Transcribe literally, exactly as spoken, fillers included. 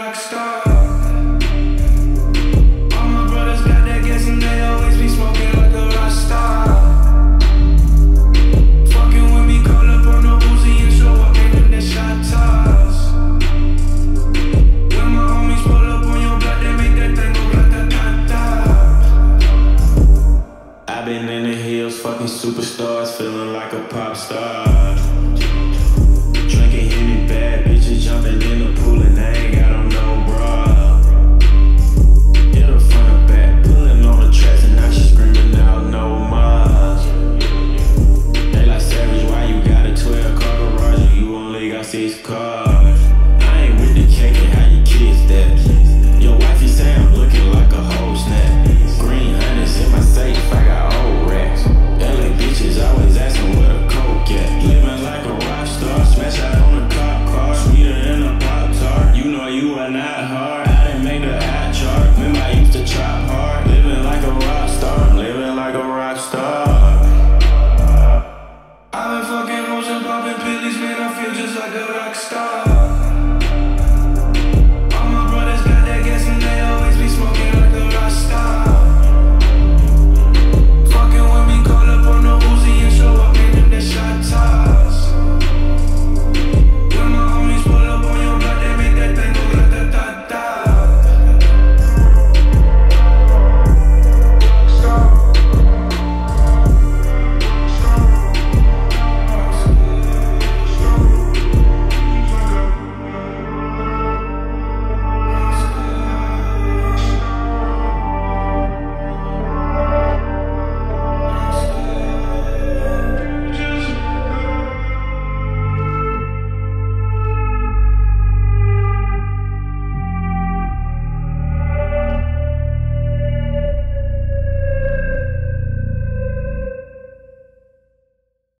Rockstar. All my brothers got that gas and they always be smoking like a Rockstar. Fucking with me, call up on no Uzi and show up, ain't in that shot toss. When my homies pull up on your block, they make that thing go grata-ta-ta. I been in the hills, fucking superstars, feeling like a pop star. Drinking Henny, bad bitches jumping in the pool and I ain't got on no bra. Hit her from the back, pulling on the tracks and now she screaming out no more. They like, Savage, why you got a twelve car garage and you only got six cars? I ain't with the cake and how you kiss that. Your wifey say I'm looking like a whole snap. Green hundreds in my safe, I got old racks. L A bitches always asking where the coke at. Living like a rock star, smash out on the cop car, sweeter than a Pop-Tart. You know you are not hard, I didn't make the hot chart. Remember I used to chop hard.